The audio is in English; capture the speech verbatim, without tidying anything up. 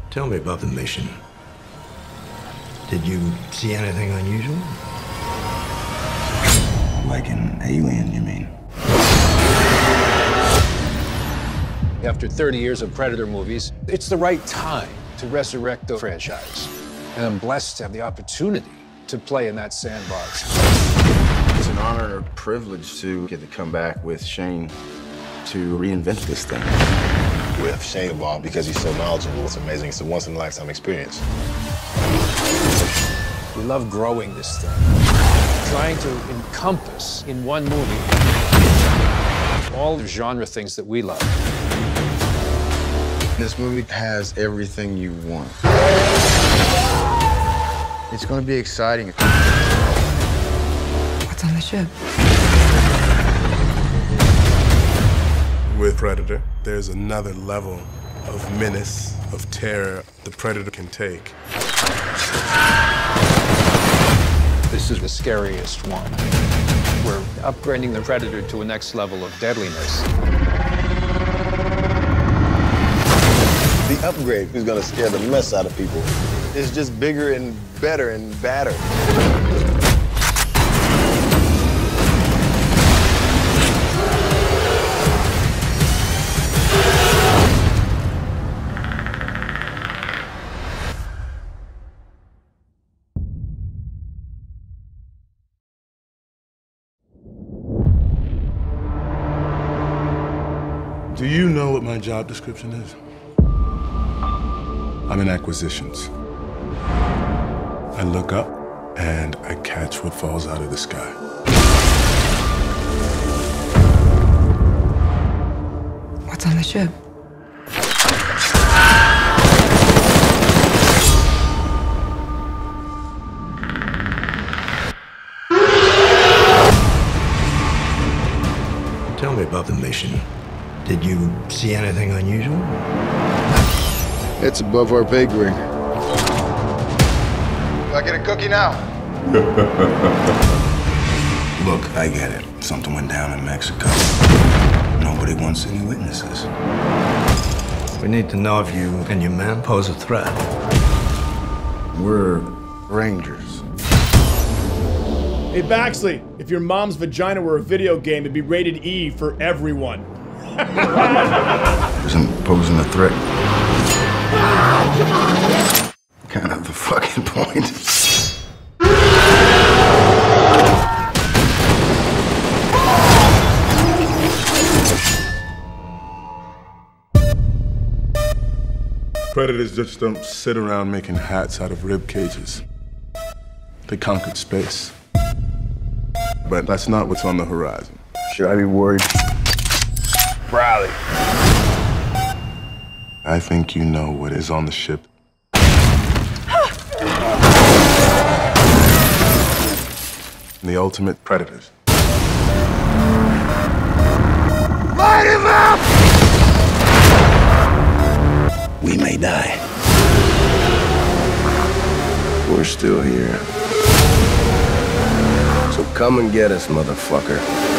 Tell me about the mission. Did you see anything unusual? Like an alien, you mean? After thirty years of Predator movies, it's the right time to resurrect the franchise. And I'm blessed to have the opportunity to play in that sandbox. It's an honor and a privilege to get to come back with Shane to reinvent this thing. With Shane involved, because he's so knowledgeable, it's amazing. It's a once-in-a-lifetime experience. We love growing this thing, trying to encompass in one movie all the genre things that we love. This movie has everything you want. It's going to be exciting. What's on the ship? With Predator, there's another level of menace, of terror the Predator can take. This is the scariest one. We're upgrading the Predator to a next level of deadliness. The upgrade is gonna scare the mess out of people. It's just bigger and better and badder. Do you know what my job description is? I'm in acquisitions. I look up and I catch what falls out of the sky. What's on the ship? Tell me about the mission. Did you see anything unusual? It's above our pay grade. Do I get a cookie now? Look, I get it. Something went down in Mexico. Nobody wants any witnesses. We need to know if you and your men pose a threat. We're rangers. Hey, Baxley, if your mom's vagina were a video game, it'd be rated E for everyone. Isn't posing a threat kind of the fucking point? Predators just don't sit around making hats out of rib cages. They conquered space. But that's not what's on the horizon. Should I be worried? Riley. I think you know what is on the ship. The ultimate predators. Light him up! We may die. We're still here. So come and get us, motherfucker.